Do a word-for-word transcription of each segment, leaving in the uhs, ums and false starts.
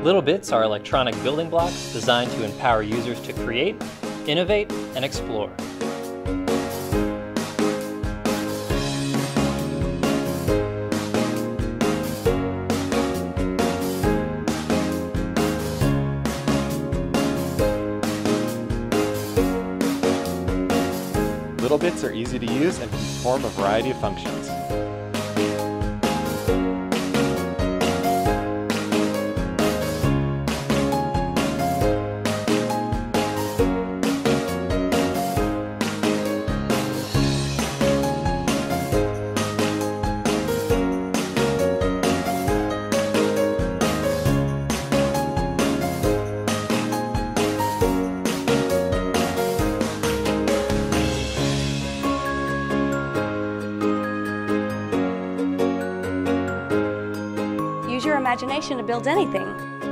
littleBits are electronic building blocks designed to empower users to create, innovate, and explore. littleBits are easy to use and can perform a variety of functions. Use your imagination to build anything.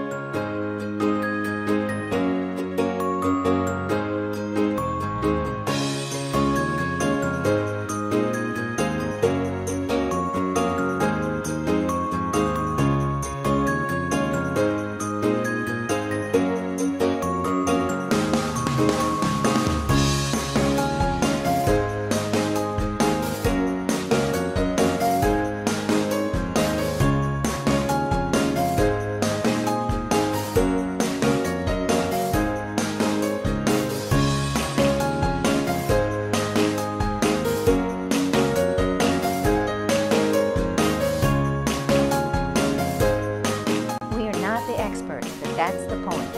Experts, but that's the point.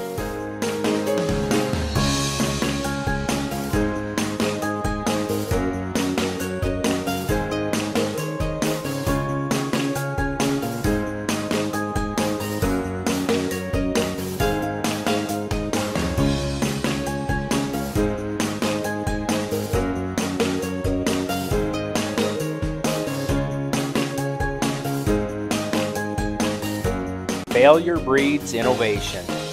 Failure breeds innovation.